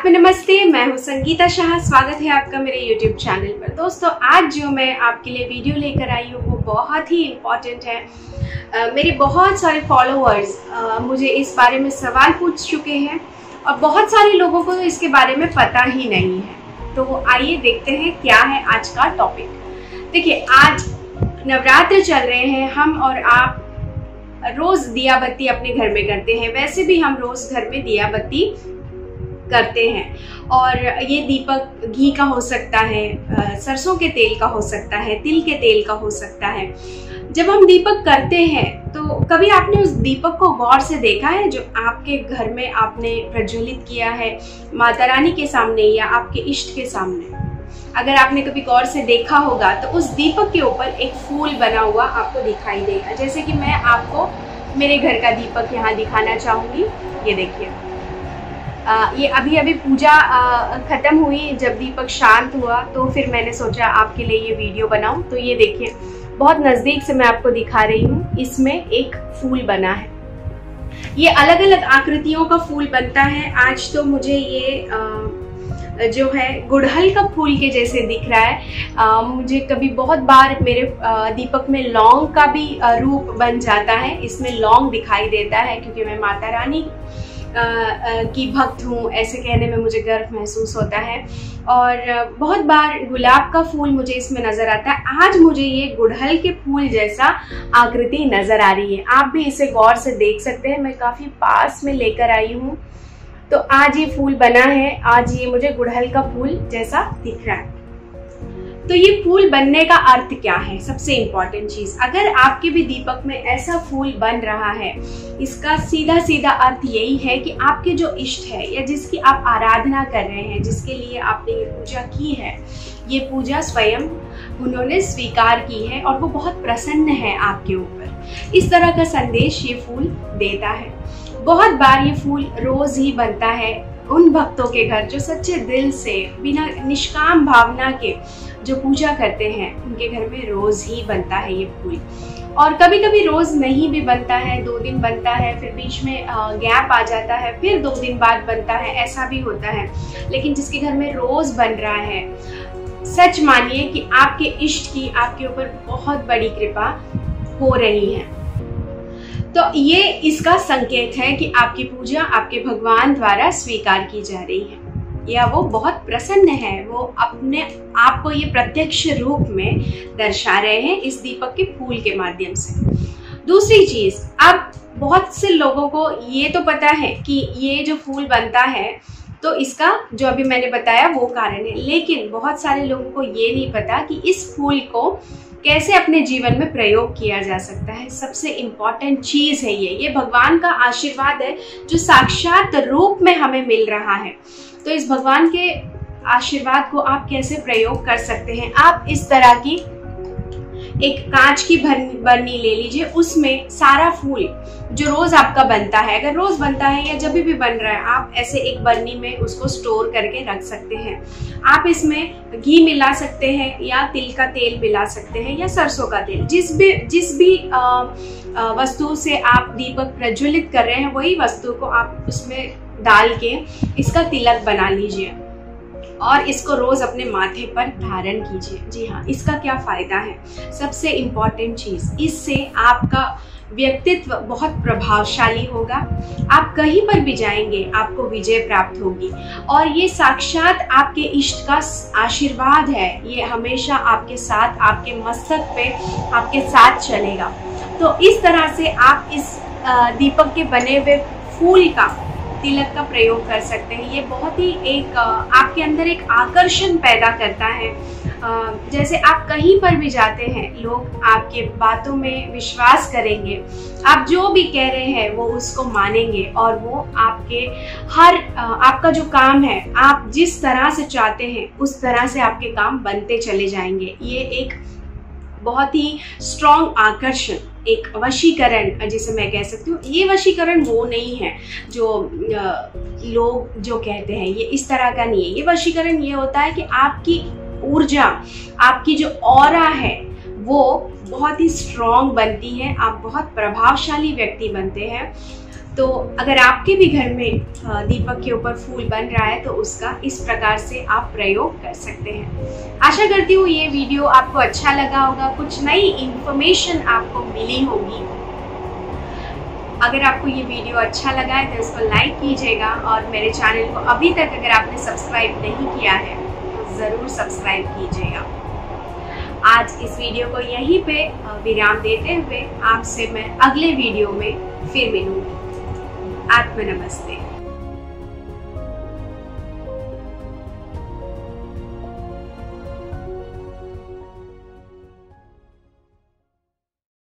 अध्यात्म नमस्ते, मैं हूँ संगीता शाह। स्वागत है आपका मेरे YouTube चैनल पर। दोस्तों, आज जो मैं आपके लिए वीडियो लेकर आई हूँ वो बहुत ही इम्पोर्टेंट है। मेरे बहुत सारे फॉलोअर्स मुझे इस बारे में सवाल पूछ चुके हैं और बहुत सारे लोगों को इसके बारे में पता ही नहीं है। तो आइए देखते हैं क्या है आज का टॉपिक। देखिए, आज नवरात्र चल रहे हैं। हम और आप रोज दिया बत्ती अपने घर में करते हैं। वैसे भी हम रोज घर में दिया बत्ती करते हैं और ये दीपक घी का हो सकता है, सरसों के तेल का हो सकता है, तिल के तेल का हो सकता है। जब हम दीपक करते हैं तो कभी आपने उस दीपक को गौर से देखा है जो आपके घर में आपने प्रज्वलित किया है माता रानी के सामने या आपके इष्ट के सामने? अगर आपने कभी गौर से देखा होगा तो उस दीपक के ऊपर एक फूल बना हुआ आपको दिखाई देगा। जैसे कि मैं आपको मेरे घर का दीपक यहाँ दिखाना चाहूँगी। ये देखिए, ये अभी पूजा खत्म हुई। जब दीपक शांत हुआ तो फिर मैंने सोचा आपके लिए ये वीडियो बनाऊं। तो ये देखिए, बहुत नज़दीक से मैं आपको दिखा रही हूँ। इसमें एक फूल बना है। ये अलग अलग आकृतियों का फूल बनता है। आज तो मुझे ये जो है गुड़हल का फूल के जैसे दिख रहा है। मुझे कभी बहुत बार मेरे दीपक में लौंग का भी रूप बन जाता है। इसमें लौंग दिखाई देता है क्योंकि मैं माता रानी की भक्त हूँ, ऐसे कहने में मुझे गर्व महसूस होता है। और बहुत बार गुलाब का फूल मुझे इसमें नजर आता है। आज मुझे ये गुड़हल के फूल जैसा आकृति नजर आ रही है। आप भी इसे गौर से देख सकते हैं। मैं काफी पास में लेकर आई हूँ। तो आज ये फूल बना है। आज ये मुझे गुड़हल का फूल जैसा दिख रहा है। तो ये फूल बनने का अर्थ क्या है? सबसे इम्पोर्टेंट चीज, अगर आपके भी दीपक में ऐसा फूल बन रहा है, इसका सीधा सीधा अर्थ यही है कि आपके जो इष्ट है या जिसकी आप आराधना कर रहे हैं, जिसके लिए आपने ये पूजा की है, ये पूजा स्वयं उन्होंने स्वीकार की है और वो बहुत प्रसन्न है आपके ऊपर। इस तरह का संदेश ये फूल देता है। बहुत बार ये फूल रोज ही बनता है उन भक्तों के घर जो सच्चे दिल से, बिना निष्काम भावना के जो पूजा करते हैं, उनके घर में रोज ही बनता है ये फूल। और कभी कभी रोज नहीं भी बनता है, 2 दिन बनता है, फिर बीच में गैप आ जाता है, फिर 2 दिन बाद बनता है, ऐसा भी होता है। लेकिन जिसके घर में रोज बन रहा है, सच मानिए कि आपके इष्ट की आपके ऊपर बहुत बड़ी कृपा हो रही है। तो ये इसका संकेत है कि आपकी पूजा आपके भगवान द्वारा स्वीकार की जा रही है या वो बहुत प्रसन्न है। वो अपने आप को ये प्रत्यक्ष रूप में दर्शा रहे हैं इस दीपक के फूल के माध्यम से। दूसरी चीज, अब बहुत से लोगों को ये तो पता है कि ये जो फूल बनता है तो इसका जो अभी मैंने बताया वो कारण है, लेकिन बहुत सारे लोगों को ये नहीं पता कि इस फूल को कैसे अपने जीवन में प्रयोग किया जा सकता है। सबसे इम्पोर्टेंट चीज है ये भगवान का आशीर्वाद है जो साक्षात रूप में हमें मिल रहा है। तो इस भगवान के आशीर्वाद को आप कैसे प्रयोग कर सकते हैं? आप इस तरह की एक कांच की बरनी ले लीजिए, उसमें सारा फूल जो रोज आपका बनता है, अगर रोज बनता है या जब भी बन रहा है, आप ऐसे एक बरनी में उसको स्टोर करके रख सकते हैं। आप इसमें घी मिला सकते हैं या तिल का तेल मिला सकते हैं या सरसों का तेल। जिस भी वस्तु से आप दीपक प्रज्वलित कर रहे हैं, वही वस्तु को आप उसमें डाल के इसका तिलक बना लीजिए और इसको रोज अपने माथे पर धारण कीजिए। जी हाँ, इसका क्या फायदा है? सबसे इम्पोर्टेंट चीज, इससे आपका व्यक्तित्व बहुत प्रभावशाली होगा। आप कहीं पर भी जाएंगे आपको विजय प्राप्त होगी और ये साक्षात आपके इष्ट का आशीर्वाद है। ये हमेशा आपके साथ, आपके मस्तक पे आपके साथ चलेगा। तो इस तरह से आप इस दीपक के बने हुए फूल का, तिलक का प्रयोग कर सकते हैं। ये बहुत ही एक आपके अंदर एक आकर्षण पैदा करता है। जैसे आप कहीं पर भी जाते हैं, लोग आपके बातों में विश्वास करेंगे। आप जो भी कह रहे हैं वो उसको मानेंगे और वो आपके आपका जो काम है, आप जिस तरह से चाहते हैं उस तरह से आपके काम बनते चले जाएंगे। ये एक बहुत ही स्ट्रॉन्ग आकर्षण, एक वशीकरण जिसे मैं कह सकती हूँ। ये वशीकरण वो नहीं है जो लोग जो कहते हैं, ये इस तरह का नहीं है। ये वशीकरण ये होता है कि आपकी ऊर्जा, आपकी जो ऑरा है वो बहुत ही स्ट्रॉन्ग बनती है, आप बहुत प्रभावशाली व्यक्ति बनते हैं। तो अगर आपके भी घर में दीपक के ऊपर फूल बन रहा है तो उसका इस प्रकार से आप प्रयोग कर सकते हैं। आशा करती हूँ ये वीडियो आपको अच्छा लगा होगा, कुछ नई इंफॉर्मेशन आपको मिली होगी। अगर आपको ये वीडियो अच्छा लगा है तो इसको लाइक कीजिएगा और मेरे चैनल को अभी तक अगर आपने सब्सक्राइब नहीं किया है तो ज़रूर सब्सक्राइब कीजिएगा। आज इस वीडियो को यहीं पे विराम देते हुए आपसे मैं अगले वीडियो में फिर मिलूंगी। आत्मा नमस्ते।